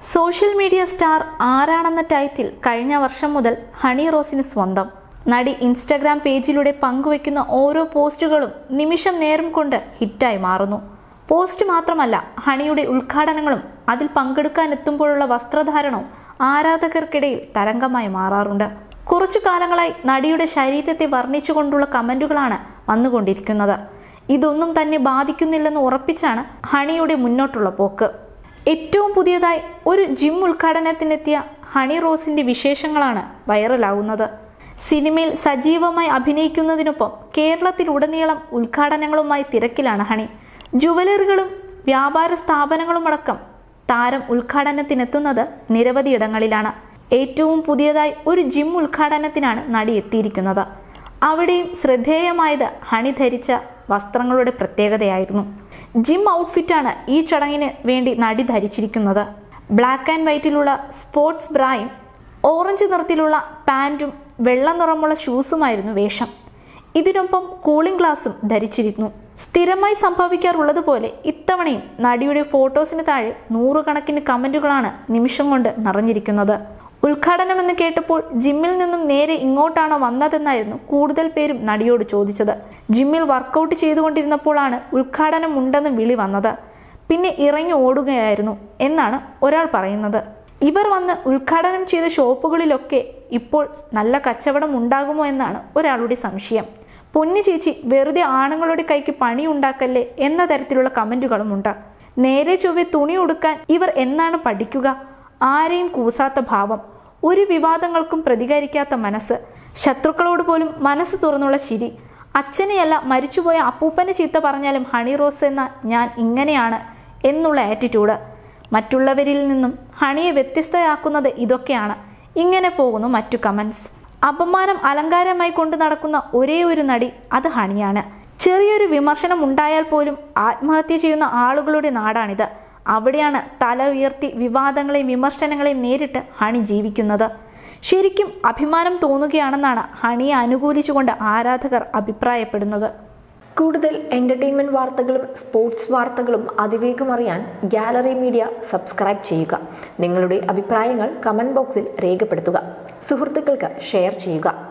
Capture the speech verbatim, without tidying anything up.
Social media star ആരാണെന്ന title കഴിഞ്ഞ വർഷം മുതൽ ഹണി റോസിന് സ്വന്തം. നടി ഇൻസ്റ്റഗ്രാം പേജിലൂടെ പങ്കുവെക്കുന്ന ഓരോ പോസ്റ്റുകളും നിമിഷം നേരം കൊണ്ട് ഹിറ്റായി മാറുന്നു. പോസ്റ്റ് മാത്രമല്ല, ഹണിയുടെ ഉദ്ഘാടനങ്ങളും അതിൽ പങ്കെടുക്കാനെത്തുമ്പോഴുള്ള വസ്ത്രധാരണവും ആരാധകർക്കിടയിൽ തരംഗമായി മാറാറുണ്ട്. കുറച്ചു കാലങ്ങളായി നടിയുടെ ശരീരത്തെ വർണ്ണിച്ചുകൊണ്ടുള്ള കമന്റുകളാണ് വന്നുകൊണ്ടിരിക്കുന്നത്. ഇതൊന്നും തന്നെ ബാധിക്കുന്നില്ലെന്ന് ഉറപ്പിച്ചാണ് ഹണിയുടെ മുന്നോട്ടുള്ള പോക്ക്. ഏറ്റവും പുതിയതായി ഒരു ജിം ഉദ്ഘാടനത്തിനെത്തിയ ഹണി റോസിന്റെ വിശേഷങ്ങളാണ് വൈറലാവുന്നത്. സിനിമയിൽ സജീവമായി അഭിനയിക്കുന്നതിനൊപ്പം കേരളത്തിലുടനീളം ഉദ്ഘാടനങ്ങളുമായി തിരക്കിലാണ് ഹണി. ജുവലറികളും വ്യാപാര സ്ഥാപനങ്ങളുമടക്കം താരം ഉദ്ഘാടനത്തിനെത്തുന്നത് നിരവധിയിടങ്ങളിലാണ്. ഏറ്റവും പുതിയതായി ഒരു ജിം ഉദ്ഘാടനത്തിനാണ് നടി എത്തിയിരിക്കുന്നത്. അവിടെയും ശ്രദ്ധേയമായത് ഹണി ധരിച്ച വസ്ത്രങ്ങളുടെ പ്രത്യേകതയായിരുന്നു. ജിം ഔട്ട്ഫിറ്റാണ് ഈ ചടങ്ങിന് വേണ്ടി നടി ധരിച്ചിരിക്കുന്നത്. ബ്ലാക്ക് ആൻഡ് വൈറ്റിലുള്ള സ്പോർട്സ് ബ്രായും ഓറഞ്ച് നിറത്തിലുള്ള പാൻറ്റും വെള്ള നിറമുള്ള ഷൂസുമായിരുന്നു വേഷം. ഇതിനൊപ്പം കൂളിംഗ് ഗ്ലാസും ധരിച്ചിരുന്നു. സ്ഥിരമായി സംഭവിക്കാറുള്ളതുപോലെ ഇത്തവണയും നടിയുടെ ഫോട്ടോസിന് താഴെ നൂറുകണക്കിന് കമന്റുകളാണ് നിമിഷം കൊണ്ട് നിറഞ്ഞിരിക്കുന്നത്. ഉദ്ഘാടനമെന്ന് കേട്ടപ്പോൾ ജിമ്മിൽ നിന്നും നേരെ ഇങ്ങോട്ടാണോ വന്നതെന്നായിരുന്നു കൂടുതൽ പേരും നടിയോട് ചോദിച്ചത്. ജിമ്മിൽ വർക്കൗട്ട് ചെയ്തുകൊണ്ടിരുന്നപ്പോഴാണ് ഉദ്ഘാടനം ഉണ്ടെന്ന് വിളി വന്നത്. പിന്നെ ഇറങ്ങി ഓടുകയായിരുന്നു എന്നാണ് ഒരാൾ പറയുന്നത്. ഇവർ വന്ന് ഉദ്ഘാടനം ചെയ്ത ഷോപ്പുകളിലൊക്കെ ഇപ്പോൾ നല്ല കച്ചവടം ഉണ്ടാകുമോ എന്നാണ് ഒരാളുടെ സംശയം. പൊന്നു ചേച്ചി, വെറുതെ ആണുങ്ങളുടെ കൈക്ക് പണി ഉണ്ടാക്കല്ലേ എന്ന തരത്തിലുള്ള കമന്റുകളുമുണ്ട്. നേരെ ചൊവ്വെ തുണി ഉടുക്കാൻ ഇവർ എന്നാണ് പഠിക്കുക? ആരെയും കൂസാത്ത ഭാവം, ഒരു വിവാദങ്ങൾക്കും പ്രതികരിക്കാത്ത മനസ്സ്, ശത്രുക്കളോട് പോലും മനസ്സ് തുറന്നുള്ള ചിരി. അച്ഛനെയല്ല മരിച്ചുപോയ അപ്പൂപ്പനെ ചീത്ത പറഞ്ഞാലും ഹണി റോസ് എന്ന ഞാൻ ഇങ്ങനെയാണ് എന്നുള്ള ആറ്റിറ്റ്യൂഡ്. മറ്റുള്ളവരിൽ നിന്നും ഹണിയെ വ്യത്യസ്തയാക്കുന്നത് ഇതൊക്കെയാണ്. ഇങ്ങനെ പോകുന്നു മറ്റു കമന്റ്സ്. അപമാനം അലങ്കാരമായി കൊണ്ട് നടക്കുന്ന ഒരേ ഒരു നടി അത് ഹണിയാണ്. ചെറിയൊരു വിമർശനം ഉണ്ടായാൽ പോലും ആത്മഹത്യ ചെയ്യുന്ന ആളുകളുടെ നാടാണിത്. അവിടെയാണ് തല ഉയർത്തി വിവാദങ്ങളെയും വിമർശനങ്ങളെയും നേരിട്ട് ഹണി ജീവിക്കുന്നത്. ശരിക്കും അഭിമാനം തോന്നുകയാണെന്നാണ് ഹണിയെ അനുകൂലിച്ചുകൊണ്ട് ആരാധകർ അഭിപ്രായപ്പെടുന്നത്. കൂടുതൽ എന്റർടൈൻമെന്റ് വാർത്തകളും സ്പോർട്സ് വാർത്തകളും അതിവേഗം അറിയാൻ ഗാലറി മീഡിയ സബ്സ്ക്രൈബ് ചെയ്യുക. നിങ്ങളുടെ അഭിപ്രായങ്ങൾ കമന്റ് ബോക്സിൽ രേഖപ്പെടുത്തുക. സുഹൃത്തുക്കൾക്ക് ഷെയർ ചെയ്യുക.